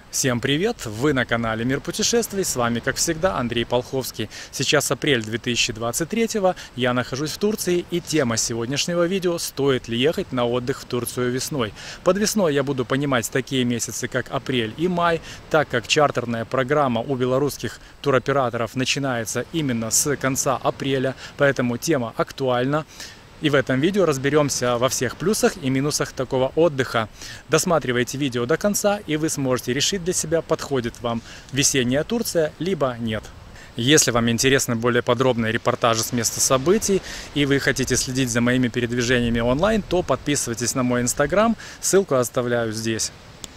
Всем привет! Вы на канале Мир путешествий, с вами как всегда Андрей Полховский. Сейчас апрель 2023, я нахожусь в Турции, и тема сегодняшнего видео: стоит ли ехать на отдых в Турцию весной. Под весной я буду понимать такие месяцы, как апрель и май, так как чартерная программа у белорусских туроператоров начинается именно с конца апреля, поэтому тема актуальна. И в этом видео разберемся во всех плюсах и минусах такого отдыха. Досматривайте видео до конца, и вы сможете решить для себя, подходит вам весенняя Турция, либо нет. Если вам интересны более подробные репортажи с места событий, и вы хотите следить за моими передвижениями онлайн, то подписывайтесь на мой инстаграм, ссылку оставляю здесь.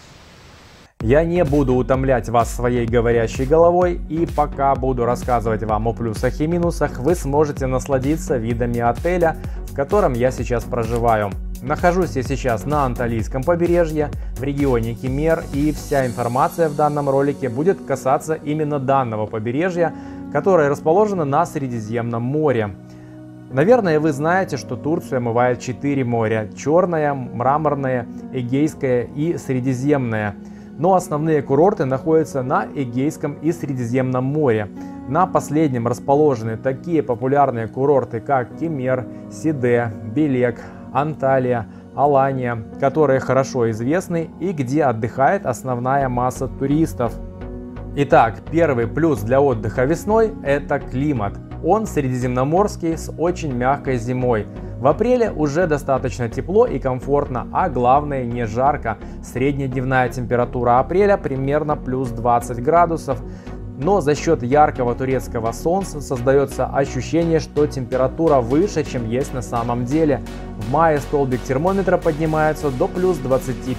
Я не буду утомлять вас своей говорящей головой, и пока буду рассказывать вам о плюсах и минусах, вы сможете насладиться видами отеля, в котором я сейчас проживаю. Нахожусь я сейчас на Анталийском побережье, в регионе Кемер, и вся информация в данном ролике будет касаться именно данного побережья, которое расположено на Средиземном море. Наверное, вы знаете, что Турцию омывает 4 моря: Черное, Мраморное, Эгейское и Средиземное. Но основные курорты находятся на Эгейском и Средиземном море. На последнем расположены такие популярные курорты, как Кемер, Сиде, Белек, Анталия, Алания, которые хорошо известны и где отдыхает основная масса туристов. Итак, первый плюс для отдыха весной – это климат. Он средиземноморский с очень мягкой зимой. В апреле уже достаточно тепло и комфортно, а главное, не жарко. Среднедневная температура апреля примерно плюс 20 градусов. Но за счет яркого турецкого солнца создается ощущение, что температура выше, чем есть на самом деле. В мае столбик термометра поднимается до плюс 25,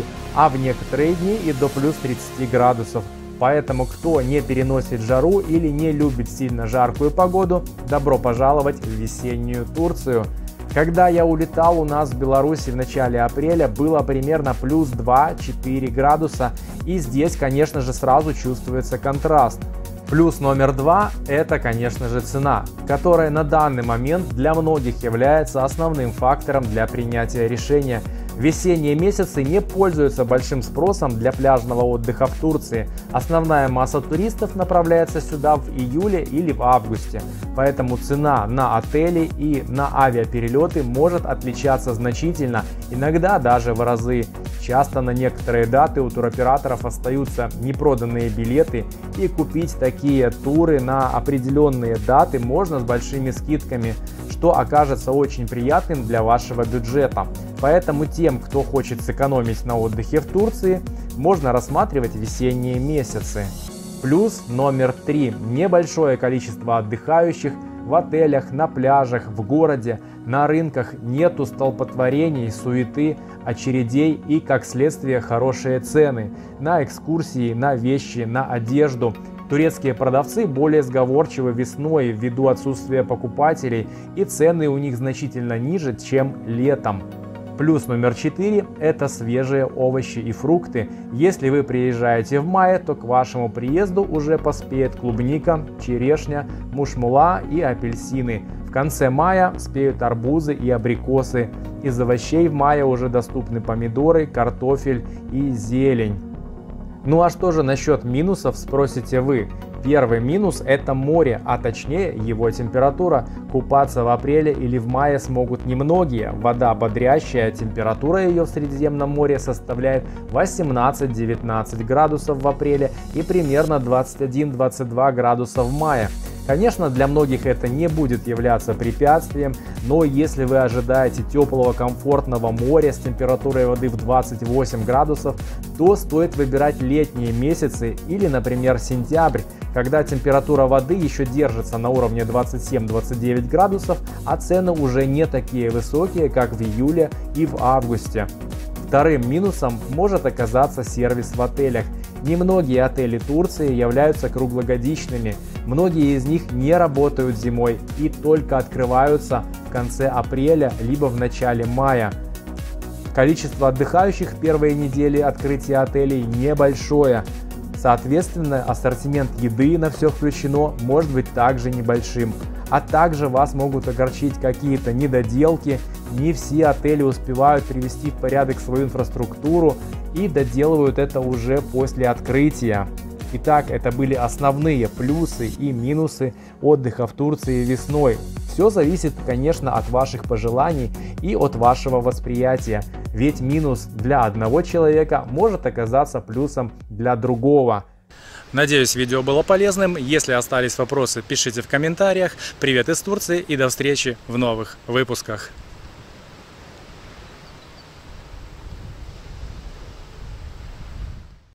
а в некоторые дни и до плюс 30 градусов. Поэтому, кто не переносит жару или не любит сильно жаркую погоду, добро пожаловать в весеннюю Турцию. Когда я улетал, у нас в Беларуси в начале апреля было примерно плюс 2-4 градуса, и здесь, конечно же, сразу чувствуется контраст. Плюс номер 2 – это, конечно же, цена, которая на данный момент для многих является основным фактором для принятия решения. Весенние месяцы не пользуются большим спросом для пляжного отдыха в Турции. Основная масса туристов направляется сюда в июле или в августе. Поэтому цена на отели и на авиаперелеты может отличаться значительно, иногда даже в разы. Часто на некоторые даты у туроператоров остаются непроданные билеты, и купить такие туры на определенные даты можно с большими скидками, что окажется очень приятным для вашего бюджета. Поэтому тем, кто хочет сэкономить на отдыхе в Турции, можно рассматривать весенние месяцы. Плюс номер 3. Небольшое количество отдыхающих в отелях, на пляжах, в городе, на рынках. Нету столпотворений, суеты, очередей и, как следствие, хорошие цены на экскурсии, на вещи, на одежду. Турецкие продавцы более сговорчивы весной ввиду отсутствия покупателей, и цены у них значительно ниже, чем летом. Плюс номер 4 – это свежие овощи и фрукты. Если вы приезжаете в мае, то к вашему приезду уже поспеет клубника, черешня, мушмула и апельсины. В конце мая спеют арбузы и абрикосы. Из овощей в мае уже доступны помидоры, картофель и зелень. Ну а что же насчет минусов, спросите вы? Первый минус – это море, а точнее его температура. Купаться в апреле или в мае смогут немногие. Вода бодрящая, температура ее в Средиземном море составляет 18-19 градусов в апреле и примерно 21-22 градуса в мае. Конечно, для многих это не будет являться препятствием, но если вы ожидаете теплого, комфортного моря с температурой воды в 28 градусов, то стоит выбирать летние месяцы или, например, сентябрь, когда температура воды еще держится на уровне 27-29 градусов, а цены уже не такие высокие, как в июле и в августе. Вторым минусом может оказаться сервис в отелях. Немногие отели Турции являются круглогодичными, многие из них не работают зимой и только открываются в конце апреля либо в начале мая. Количество отдыхающих в первые недели открытия отелей небольшое. Соответственно, ассортимент еды на все включено может быть также небольшим. А также вас могут огорчить какие-то недоделки, не все отели успевают привести в порядок свою инфраструктуру и доделывают это уже после открытия. Итак, это были основные плюсы и минусы отдыха в Турции весной. Все зависит, конечно, от ваших пожеланий и от вашего восприятия. Ведь минус для одного человека может оказаться плюсом для другого. Надеюсь, видео было полезным. Если остались вопросы, пишите в комментариях. Привет из Турции и до встречи в новых выпусках.